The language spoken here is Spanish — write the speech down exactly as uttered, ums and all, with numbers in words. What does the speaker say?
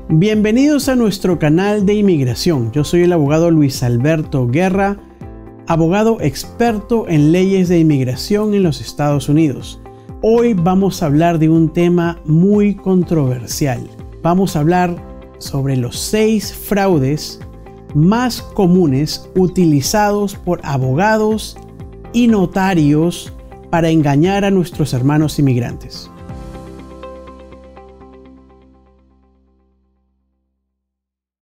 Bienvenidos a nuestro canal de inmigración. Yo soy el abogado Luis Alberto Guerra, abogado experto en leyes de inmigración en los Estados Unidos. Hoy vamos a hablar de un tema muy controversial. Vamos a hablar sobre los seis fraudes más comunes utilizados por abogados y notarios para engañar a nuestros hermanos inmigrantes.